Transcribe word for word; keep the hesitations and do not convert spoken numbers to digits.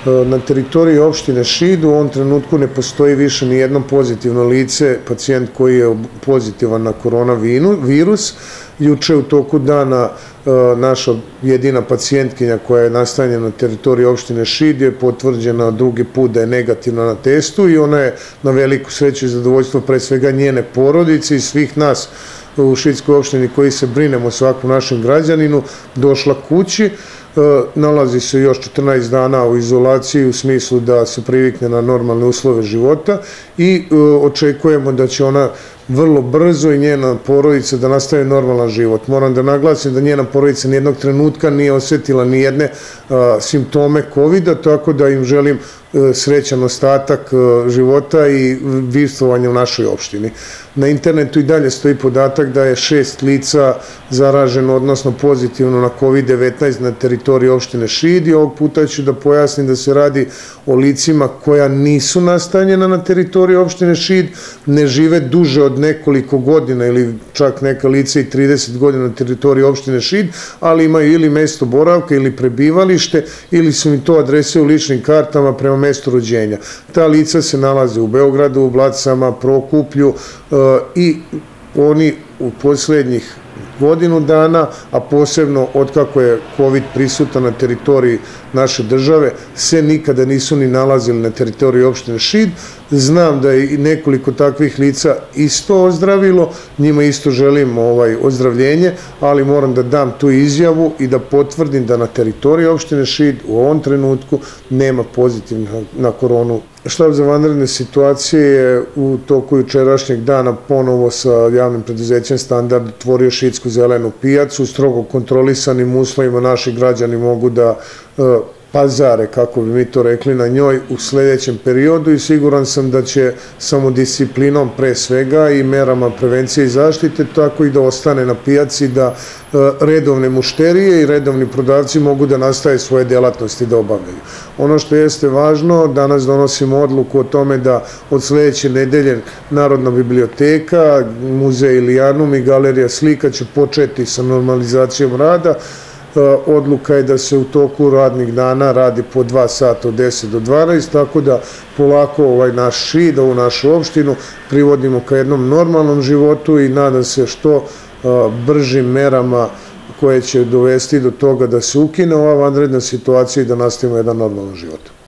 Na teritoriji opštine Šid u ovom trenutku ne postoji više ni jedno pozitivno lice, pacijent koji je pozitivan na koronavirus. Juče u toku dana naša jedina pacijentkinja koja je nastanjena na teritoriji opštine Šid je potvrđena drugi put da je negativna na testu i ona je na veliku sreću i zadovoljstvo pre svega njene porodice i svih nas u Šidskoj opštini koji se brinemo o svakom našem građaninu, došla kući. Nalazi se još četrnaest dana u izolaciji u smislu da se privikne na normalne uslove života i očekujemo da će ona vrlo brzo i njena porodica da nastave normalan život. Moram da naglasim da njena porodica nijednog trenutka nije osetila nijedne simptome kovida, tako da im želim srećan ostatak života i bivstvovanja u našoj opštini. Na internetu i dalje stoji podatak da je šest lica zaraženo, odnosno pozitivno na kovid devetnaest na teritoriji opštine Šid i ovog puta ću da pojasnim da se radi o licima koja nisu nastanjena na teritoriji opštine Šid, ne žive duže od nekoliko godina ili čak neka lica i trideset godina na teritoriji opštine Šid, ali imaju ili mesto boravka ili prebivalište ili su im to adrese u ličnim kartama prema mestu rođenja. Ta lica se nalaze u Beogradu, u Blatcama, Prokuplju i oni u poslednjih godinu dana, a posebno otkako je COVID prisutan na teritoriji naše države, se nikada nisu ni nalazili na teritoriji opštine Šid. Znam da je i nekoliko takvih lica isto ozdravilo, njima isto želim ozdravljenje, ali moram da dam tu izjavu i da potvrdim da na teritoriji opštine Šid u ovom trenutku nema pozitivnih na koronu. Štab za vanredne situacije je u toku jučerašnjeg dana ponovo sa javnim preduzećem Standard otvorio Šidsku zelenu pijacu. U strogo kontrolisanim uslovima naši građani mogu da pazare, kako bi mi to rekli, na njoj u sledećem periodu i siguran sam da će samodisciplinom pre svega i merama prevencije i zaštite tako i da ostane na pijaci, da redovne mušterije i redovni prodavci mogu da nastave svoje delatnosti da obavljaju. Ono što jeste važno, danas donosimo odluku o tome da od sledeće nedelje Narodna biblioteka, muzej Ilijanum i galerija slika će početi sa normalizacijom rada. Odluka je da se u toku radnih dana radi po dva sata od deset do dvanaest, tako da polako ovaj naš Šid, ovu našu opštinu privodimo ka jednom normalnom životu i nadam se što bržim merama koje će dovesti do toga da se ukine ova vanredna situacija i da nastavimo jedan normalan život.